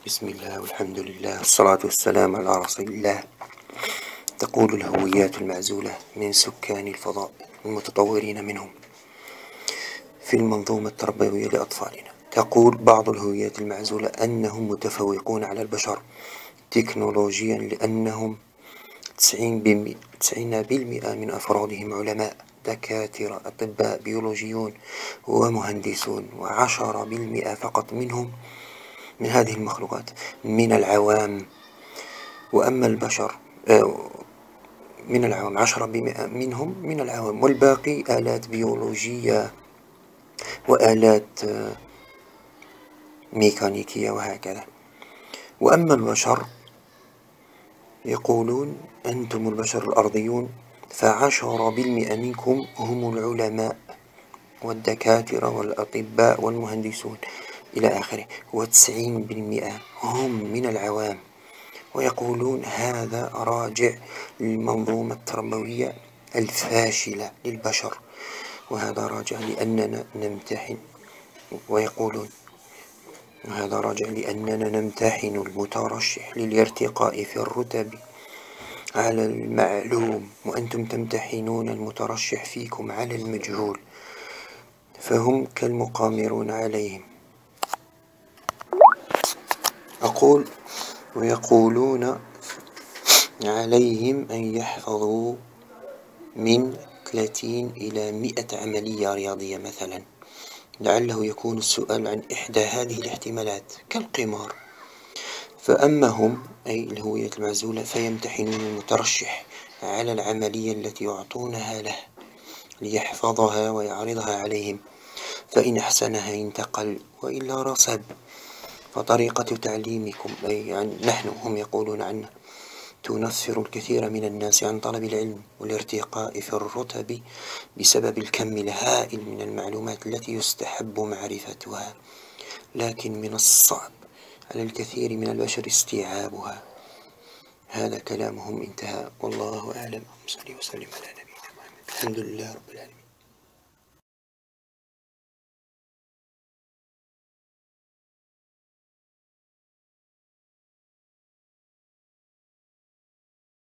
بسم الله والحمد لله والصلاة والسلام على رسول الله. تقول الهويات المعزولة من سكان الفضاء المتطورين منهم في المنظومة التربوية لأطفالنا. تقول بعض الهويات المعزولة أنهم متفوقون على البشر تكنولوجيا، لأنهم 90% من أفرادهم علماء، دكاترة، أطباء، بيولوجيون ومهندسون، و10% فقط منهم من هذه المخلوقات من العوام. وأما البشر من العوام 10% منهم من العوام، والباقي آلات بيولوجية وآلات ميكانيكية وهكذا. وأما البشر يقولون أنتم البشر الأرضيون ف10% منكم هم العلماء والدكاترة والأطباء والمهندسون إلى آخره، و90% هم من العوام. ويقولون هذا راجع للمنظومة التربوية الفاشلة للبشر، وهذا راجع لأننا نمتحن، ويقولون هذا راجع لأننا نمتحن المترشح للارتقاء في الرتب على المعلوم، وأنتم تمتحنون المترشح فيكم على المجهول، فهم كالمقامرون عليهم. أقول ويقولون عليهم أن يحفظوا من 30 إلى 100 عملية رياضية مثلا، لعله يكون السؤال عن إحدى هذه الاحتمالات كالقمار. فأما هم أي الهوية المعزولة فيمتحنون المترشح على العملية التي يعطونها له ليحفظها ويعرضها عليهم، فإن أحسنها انتقل وإلا رسب. فطريقة تعليمكم أي نحن هم يقولون عنا تنفر الكثير من الناس عن طلب العلم والارتقاء في الرتب بسبب الكم الهائل من المعلومات التي يستحب معرفتها، لكن من الصعب على الكثير من البشر استيعابها. هذا كلامهم انتهى، والله أعلم. صلى وسلم على نبينا محمد. الحمد لله رب العالمين.